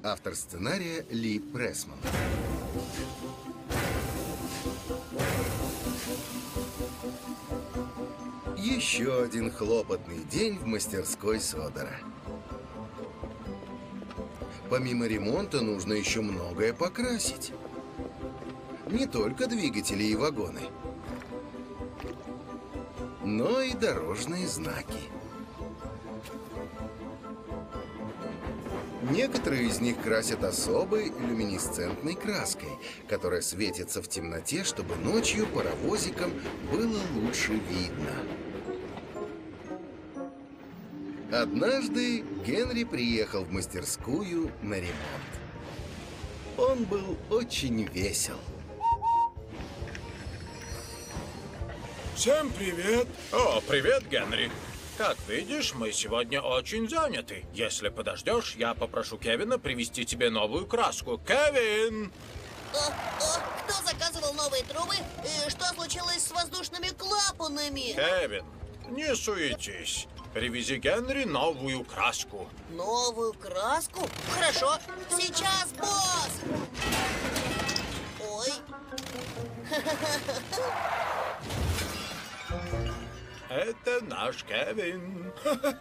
Автор сценария Ли Прессман. Еще один хлопотный день в мастерской Содора. Помимо ремонта нужно еще многое покрасить. Не только двигатели и вагоны, но и дорожные знаки. Некоторые из них красят особой люминесцентной краской, которая светится в темноте, чтобы ночью паровозикам было лучше видно. Однажды Генри приехал в мастерскую на ремонт. Он был очень весел. Всем привет! О, привет, Генри! Как видишь, мы сегодня очень заняты. Если подождешь, я попрошу Кевина привезти тебе новую краску. Кевин! Кто заказывал новые трубы? Что случилось с воздушными клапанами? Кевин, не суетись. Привези Генри новую краску. Новую краску? Хорошо. Сейчас, босс! Ой. Это наш Кевин.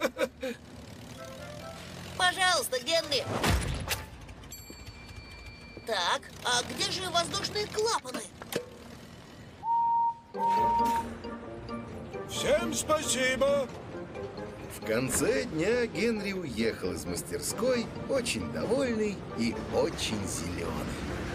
Пожалуйста, Генри. Так, а где же воздушные клапаны? Всем спасибо. В конце дня Генри уехал из мастерской, очень довольный и очень зеленый.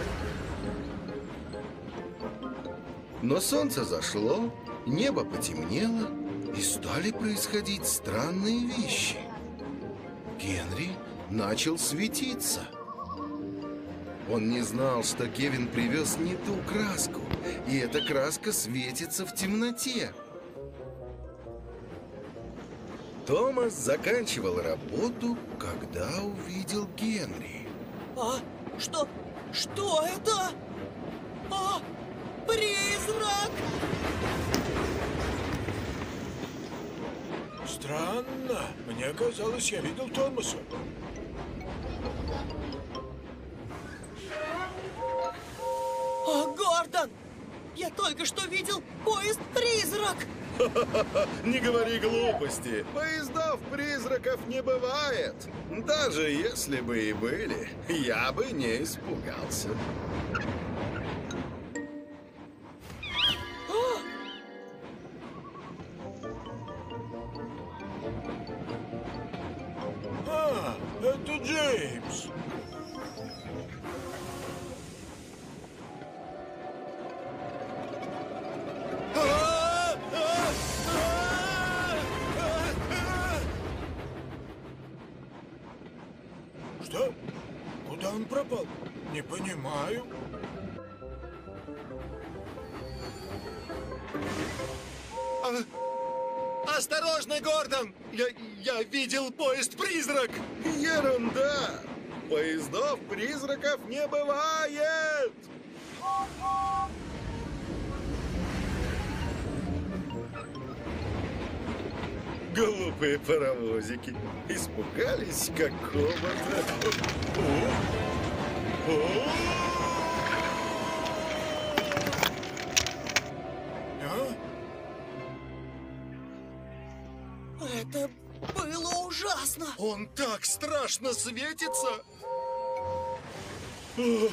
Но солнце зашло, небо потемнело, и стали происходить странные вещи. Генри начал светиться. Он не знал, что Кевин привез не ту краску, и эта краска светится в темноте. Томас заканчивал работу, когда увидел Генри. А? Что? Что это? А? Призрак! Странно. Мне казалось, я видел Томаса. О, Гордон! Я только что видел поезд-призрак! Не говори глупости. Поездов-призраков не бывает. Даже если бы и были, я бы не испугался. А, это Джеймс. Что? Куда он пропал? Не понимаю. Осторожно, Гордон! Я видел поезд-призрак! Ерунда! Поездов-призраков не бывает! Глупые паровозики. Испугались какого-то... Это было ужасно! Он так страшно светится! Ты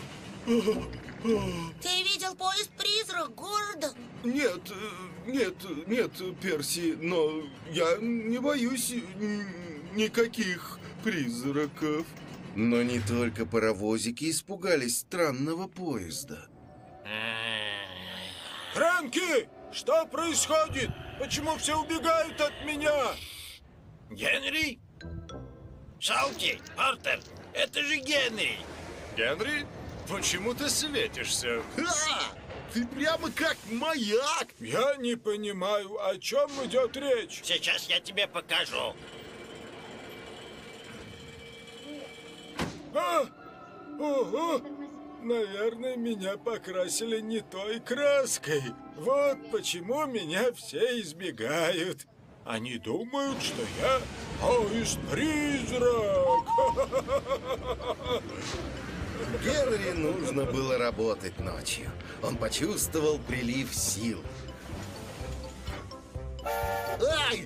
видел поезд-призрак, Гордон? Нет, Перси, но я не боюсь никаких призраков. Но не только паровозики испугались странного поезда. Фрэнки! Что происходит? Почему все убегают от меня? Генри? Шалки, Артер, это же Генри! Генри, почему ты светишься? Ты прямо как маяк! Я не понимаю, о чем идет речь. Сейчас я тебе покажу. Ого! Наверное, меня покрасили не той краской. Вот почему меня все избегают. Они думают, что я поезд-призрак. Генри нужно было работать ночью. Он почувствовал прилив сил. Ай!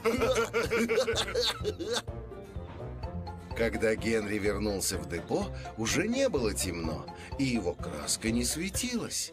Когда Генри вернулся в депо, уже не было темно, и его краска не светилась.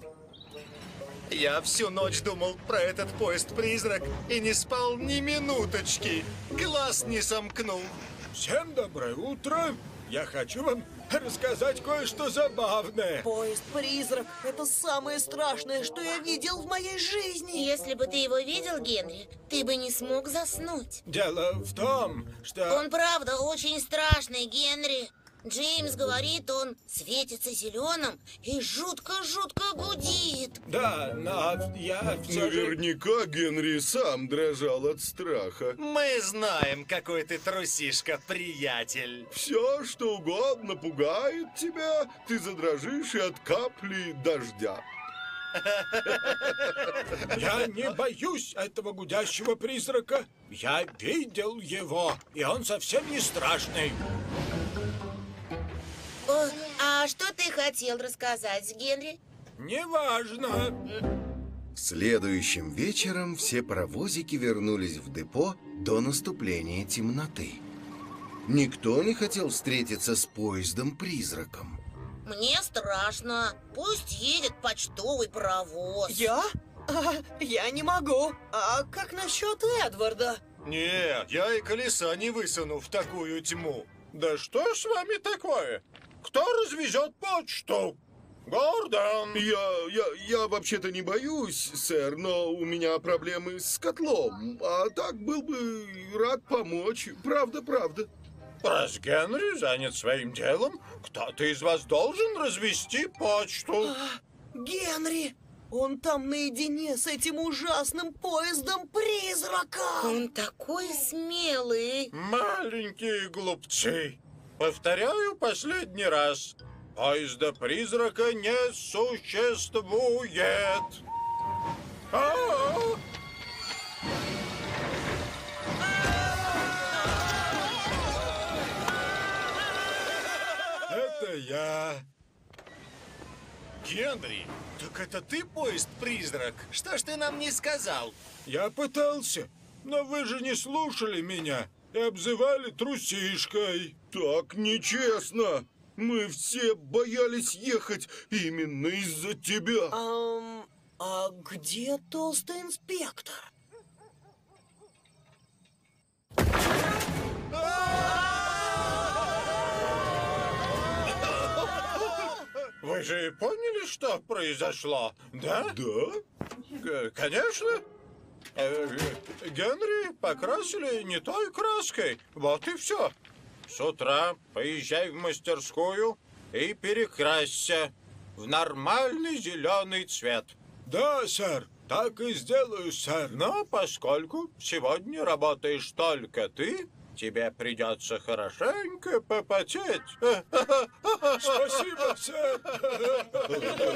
Я всю ночь думал про этот поезд-призрак и не спал ни минуточки. Глаз не сомкнул. Всем доброе утро. Я хочу вам рассказать кое-что забавное. Поезд-призрак — это самое страшное, что я видел в моей жизни. Если бы ты его видел, Генри, ты бы не смог заснуть. Дело в том, что... Он правда очень страшный, Генри. Джеймс говорит, он светится зеленым и жутко-жутко гудит. Да, но я все же... Наверняка Генри сам дрожал от страха. Мы знаем, какой ты трусишка, приятель. Все, что угодно пугает тебя, ты задрожишь и от капли дождя. Я не боюсь этого гудящего призрака. Я видел его, и он совсем не страшный. О, а что ты хотел рассказать, Генри? Неважно. Следующим вечером все паровозики вернулись в депо до наступления темноты. Никто не хотел встретиться с поездом-призраком. Мне страшно. Пусть едет почтовый паровоз. Я? Я не могу. А как насчет Эдварда? Нет, я и колеса не высуну в такую тьму. Да что с вами такое? Кто развезет почту? Гордон! Я вообще-то не боюсь, сэр, но у меня проблемы с котлом. А так был бы рад помочь. Правда. Раз Генри занят своим делом, кто-то из вас должен развести почту. Генри! Он там наедине с этим ужасным поездом-призраком! Он такой смелый. Маленькие глупцы. Повторяю последний раз. Поезда-призрака не существует. А-а-а! Это я. Генри, так это ты поезд-призрак? Что ж ты нам не сказал? Я пытался, но вы же не слушали меня и обзывали трусишкой. Так нечестно. Мы все боялись ехать именно из-за тебя. А где толстый инспектор? Вы же поняли, что произошло, да? Да? Конечно. Генри покрасили не той краской. Вот и все. С утра поезжай в мастерскую и перекрасься в нормальный зеленый цвет. Да, сэр. Так и сделаю, сэр. Но поскольку сегодня работаешь только ты, тебе придется хорошенько попотеть. Спасибо, сэр.